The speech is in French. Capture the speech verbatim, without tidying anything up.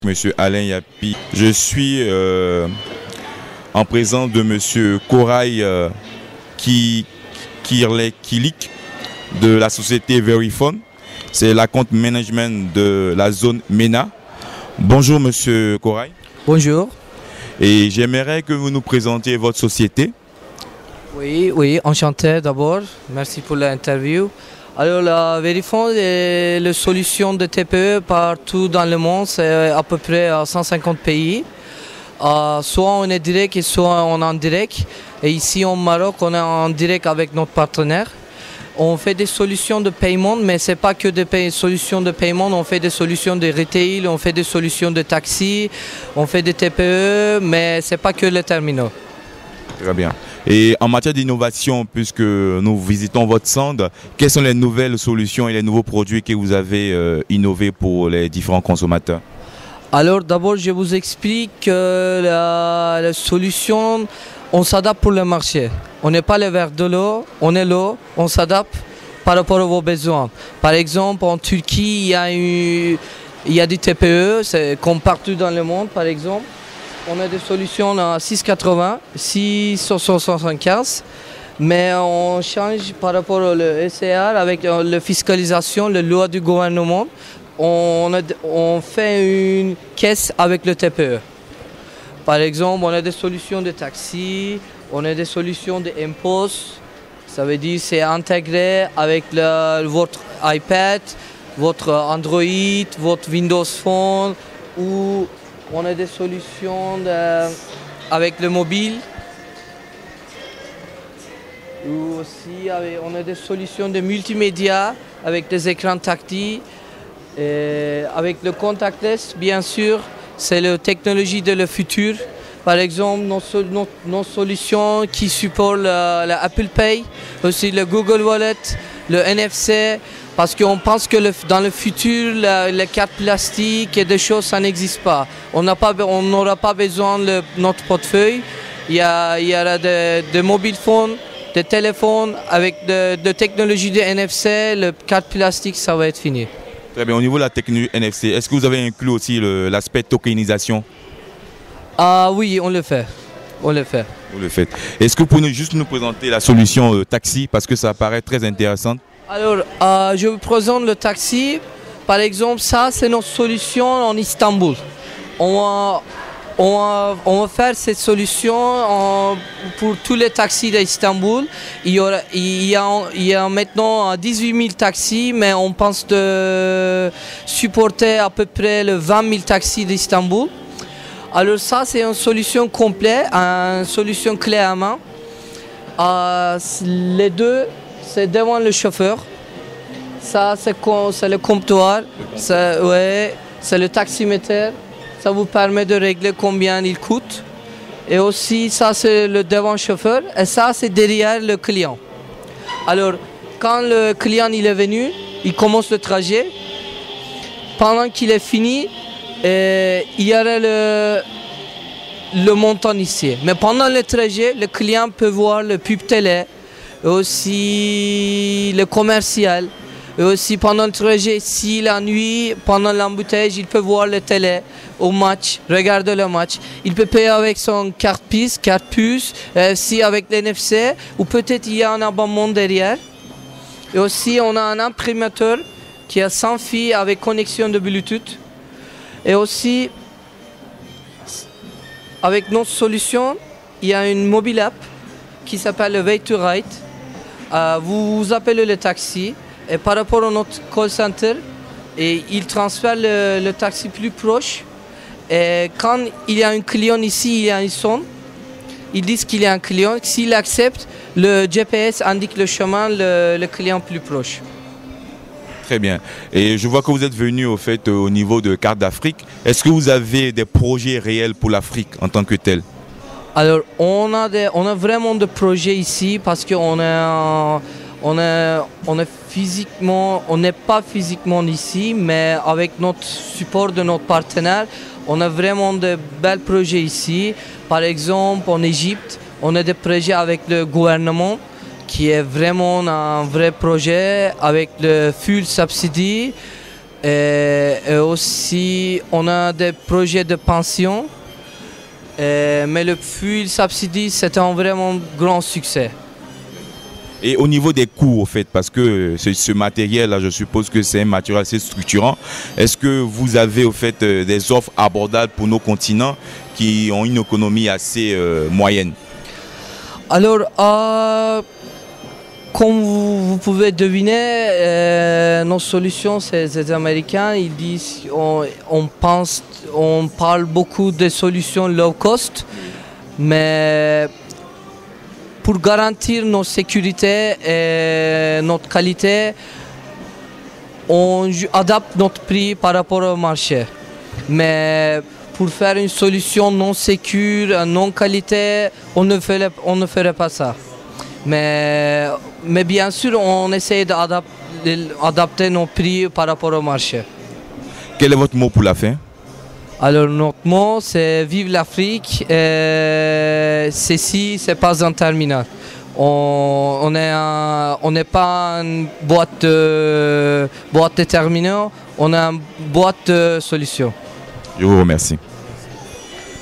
Monsieur Alain Yapi. Je suis euh, en présence de Monsieur Koray euh, Kirlik de la société Verifone. C'est la compte management de la zone MENA. Bonjour Monsieur Koray. Bonjour. Et j'aimerais que vous nous présentiez votre société. Oui, oui, enchanté d'abord. Merci pour l'interview. Alors la Verifone est la solution de T P E partout dans le monde, c'est à peu près à cent cinquante pays. Euh, soit on est direct et soit on est en direct. Et ici au Maroc, on est en direct avec notre partenaire. On fait des solutions de paiement, mais ce n'est pas que des solutions de paiement, on fait des solutions de retail, on fait des solutions de taxi, on fait des T P E, mais ce n'est pas que les terminaux. Très bien. Et en matière d'innovation, puisque nous visitons votre centre, quelles sont les nouvelles solutions et les nouveaux produits que vous avez euh, innovés pour les différents consommateurs? Alors d'abord, je vous explique que la, la solution, on s'adapte pour le marché. On n'est pas le verre de l'eau, on est l'eau, on s'adapte par rapport à vos besoins. Par exemple, en Turquie, il y a, eu, il y a des T P E, c'est comme partout dans le monde, par exemple. On a des solutions à six cent quatre-vingts, six cent soixante-quinze, mais on change par rapport au S C R avec la fiscalisation, la loi du gouvernement. On, a, on fait une caisse avec le T P E. Par exemple, on a des solutions de taxi, on a des solutions d'impôts. Ça veut dire c'est intégré avec le, votre iPad, votre Android, votre Windows Phone ou on a des solutions de, avec le mobile. Ou aussi avec, on a des solutions de multimédia avec des écrans tactiles. Et avec le contactless, bien sûr, c'est la technologie de le futur. Par exemple, nos, nos, nos solutions qui supportent l'Apple Pay, aussi le Google Wallet, le N F C. Parce qu'on pense que le, dans le futur, la, les cartes plastiques et des choses, ça n'existe pas. On n'aura pas besoin de notre portefeuille. Il y, a, il y aura des de mobile phones, des téléphones avec de, de technologie de N F C. Le carte plastique, ça va être fini. Très bien. Au niveau de la technologie N F C, est-ce que vous avez inclus aussi l'aspect tokenisation? Ah oui, on le fait. On le fait. Vous le faites. Est-ce que vous pouvez juste nous présenter la solution euh, taxi parce que ça paraît très intéressant? Alors, euh, je vous présente le taxi. Par exemple, ça, c'est notre solution en Istanbul. On va, on va, on va faire cette solution en, pour tous les taxis d'Istanbul. Il y, aura, il, y a, il y a maintenant dix-huit mille taxis, mais on pense de supporter à peu près le vingt mille taxis d'Istanbul. Alors ça, c'est une solution complète, une solution clé à main. Euh, les deux, c'est devant le chauffeur. Ça, c'est le comptoir. Ouais, c'est le taximètre. Ça vous permet de régler combien il coûte. Et aussi, ça, c'est le devant chauffeur. Et ça, c'est derrière le client. Alors, quand le client il est venu, il commence le trajet. Pendant qu'il est fini, et il y aura le, le montant ici. Mais pendant le trajet, le client peut voir le pub télé, et aussi le commercial. Et aussi pendant le trajet, si la nuit, pendant l'embouteillage, il peut voir le télé au match, regarder le match. Il peut payer avec son carte puce, carte puce, euh, si avec l'N F C, ou peut-être il y a un abonnement derrière. Et aussi on a un imprimateur qui a sans fil avec connexion de Bluetooth. Et aussi, avec notre solution, il y a une mobile app qui s'appelle le Way to Ride. Euh, vous, vous appelez le taxi et par rapport à notre call center, et il transfère le, le taxi plus proche. Et quand il y a un client ici, il y a un son. Ils disent qu'il y a un client. S'il accepte, le G P S indique le chemin, le, le client plus proche. Très bien. Et je vois que vous êtes venu au fait au niveau de Carte d'Afrique. Est-ce que vous avez des projets réels pour l'Afrique en tant que tel? Alors, on a, des, on a vraiment des projets ici parce qu'on est, on est, on est physiquement, on n'est pas physiquement ici, mais avec notre support de notre partenaire, on a vraiment de bels projets ici. Par exemple, en Égypte, on a des projets avec le gouvernement, qui est vraiment un vrai projet avec le full subsidy. Et, et aussi, on a des projets de pension. Et, mais le fuel subsidy, c'est un vraiment grand succès. Et au niveau des coûts, au fait, parce que ce, ce matériel-là, je suppose que c'est un matériel assez structurant. Est-ce que vous avez, au fait, des offres abordables pour nos continents qui ont une économie assez euh, moyenne? Alors, euh, comme vous, vous pouvez deviner, euh, nos solutions, c'est les Américains. Ils disent, on, on pense, on parle beaucoup de solutions low cost, mais pour garantir notre sécurité et notre qualité, on adapte notre prix par rapport au marché. Mais pour faire une solution non sécure, non qualité, on ne ferait, on ne ferait pas ça. Mais, mais bien sûr, on essaie d'adapter nos prix par rapport au marché. Quel est votre mot pour la fin? Alors notre mot c'est vive l'Afrique, et ceci c'est pas un terminal. On on est un, on n'est pas une boîte de, boîte de terminaux, on est une boîte de solutions. Je vous remercie.